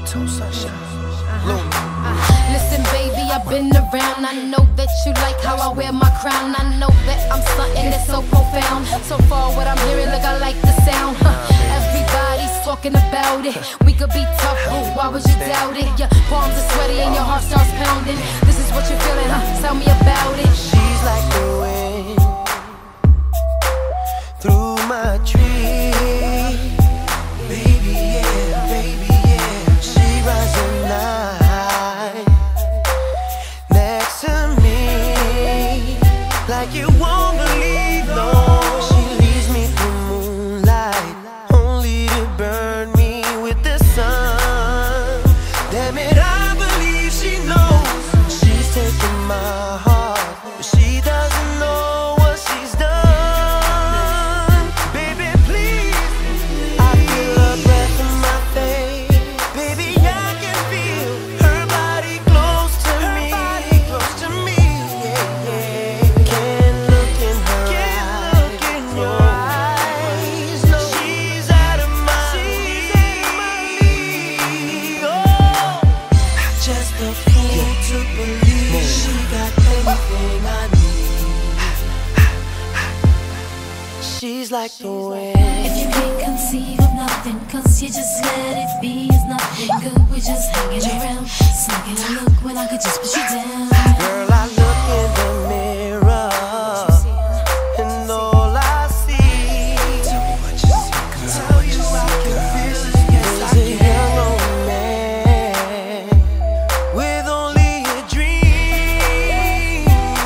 Listen, baby, I've been around. I know that you like how I wear my crown. I know that I'm something that's so profound. So far, what I'm hearing, look, I like the sound. Everybody's talking about it. We could be tough, but why would you doubt it? Your palms are sweaty and your heart starts pounding. This is what you're feeling, huh? Tell me about it. She's like the wind through my tree. Baby, yeah, she rides the night next to me like you won't believe, no. She leads me through moonlight only to burn me with the sun. Damn it, I believe she knows she's taking my heart, but she doesn't know what she's done. Baby, please, I feel her breath in my face. Baby, I can feel her body close to me, yeah. Can't look in her eyes, no. She's out of my league. Oh, just a fool to believe she got anything I need. She's like the wind. If you can't conceive of nothing, cause you just let it be, it's nothing good. We're just hanging around, sneaking a look when I could just put you down. Girl, I look in the mirror and all I see tell you I can feel it. Yes, I can. A young old man with only a dream.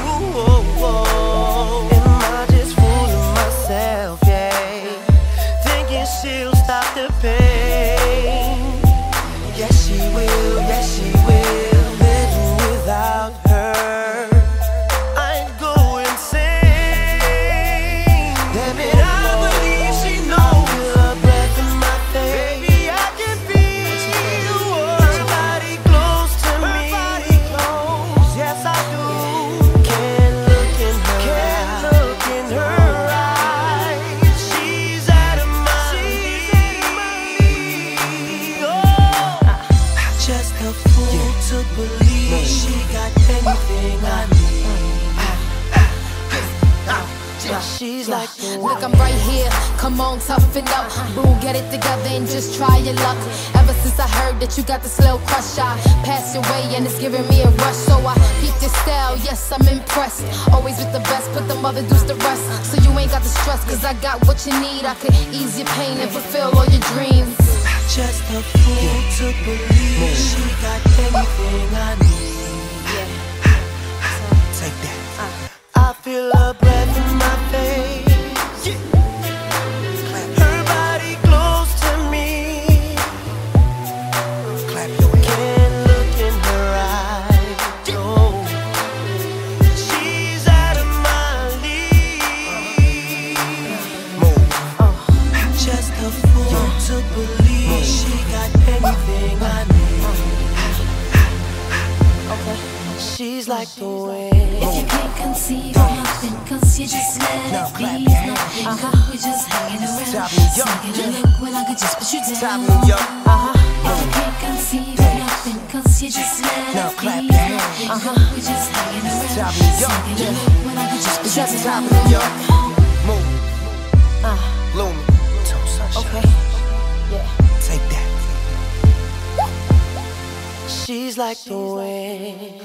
Am I just fooling myself, yeah? Thinking she'll stop the pain. Yes, she will, yes, she will. Living without her, I'd go insane. Damn it, I believe she knows. Feel her breath in my face. Baby, I can feel her body close to me. Yes, I do. Can't look in her eyes. She's out of my league. Oh, just a fool to believe she got anything I need. She's like the Look, I'm right here, come on, toughen up. Boo, get it together and just try your luck. Ever since I heard that you got this little crush, I passed your way and it's giving me a rush. So I peeped your style, yes, I'm impressed. Always with the best, put the mother dudes to rest. So you ain't got the stress, cause I got what you need. I could ease your pain and fulfill all your dreams. just a fool to believe she got anything I need. Take that. I feel her breath in my face. Her body close to me. Clap your hands. Can't look in her eyes. No. She's out of my league. Move. Just a fool to believe she got anything I need. She's like the wind. If you can't conceive of nothing, cause you just let it be, it's nothing good. We're just hanging around, sneaking a look when I could just put you down. If you can't conceive of nothing, cause you just let it be, it's nothing good. We're just hanging around, sneaking a look when I could just put you down. Move. Bloom. Okay. Yeah. Take that. She's like the wind.